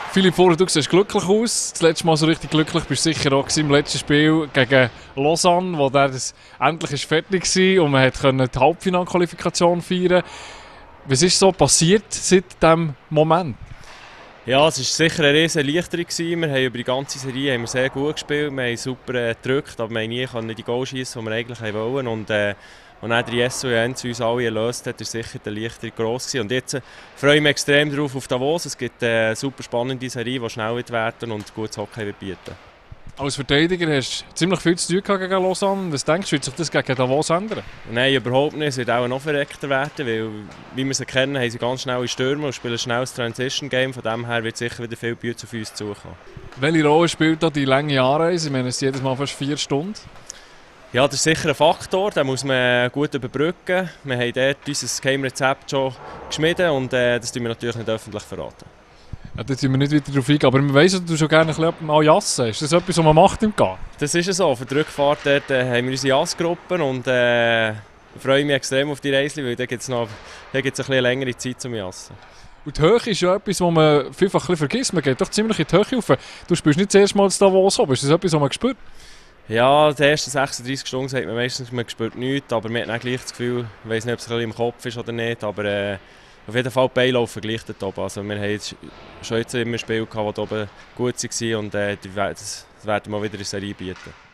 Philipp Vorer, du siehst glücklich aus. Das letzte Mal so richtig glücklich bist du sicher auch im letzten Spiel gegen Lausanne, wo das endlich fertig war und man konnte die Halbfinalqualifikation feiern. Was ist so passiert seit diesem Moment? Ja, es war sicher eine riesen Erleichterung. Wir haben über die ganze Serie haben wir sehr gut gespielt, wir haben super gedrückt, aber wir konnten nie die Goals schiessen, die wir eigentlich wollten. Und dann der Jesu Jens uns alle erlöst hat, war sicher die Erleichterung gross gewesen. Und jetzt freue ich mich extrem darauf auf Davos. Es gibt eine super spannende Serie, die schnell wird werden und gutes Hockey wird bieten. Als Verteidiger hast du ziemlich viel zu tun gegen Lausanne. Was denkst du, wird sich das gegen Davos ändern? Nein, überhaupt nicht. Es wird auch noch verreckter werden, weil, wie wir sie kennen, haben sie ganz schnelle Stürmer und spielen ein schnelles Transition-Game. Von dem her wird sicher wieder viel Bütze auf uns zukommen. Welche Rolle spielt da die lange Anreise? Ich meine, es ist jedes Mal fast 4 Stunden. Ja, das ist sicher ein Faktor, den muss man gut überbrücken. Wir haben dort unser Geheimrezept schon geschmiedet und das tun wir natürlich nicht öffentlich verraten. Ja, da tun wir nicht weiter darauf eingehen, aber wir weiss, du schon gerne ein bisschen mal jassen. Ist das etwas, was man macht im Garten? Das ist so. Für die Rückfahrt dort, haben wir unsere Jassgruppen und ich freue mich extrem auf die Reise, weil da gibt es eine bisschen längere Zeit zum Jassen. Und die Höhe ist ja etwas, was man vielfach ein bisschen vergisst. Man geht doch ziemlich in die Höhe rauf. Du spielst nicht das erste Mal in Davos oben. Ist das etwas, was man spürt? Ja, die ersten 36 Stunden sagt man meistens, man spürt nichts, aber man hat auch gleich das Gefühl, ich weiss nicht, ob es ein bisschen im Kopf ist oder nicht, aber auf jeden Fall die Beine laufen gleich dort oben. Also wir haben jetzt schon immer Spiele gehabt, die oben gut waren und das werden wir wieder in der Serie bieten.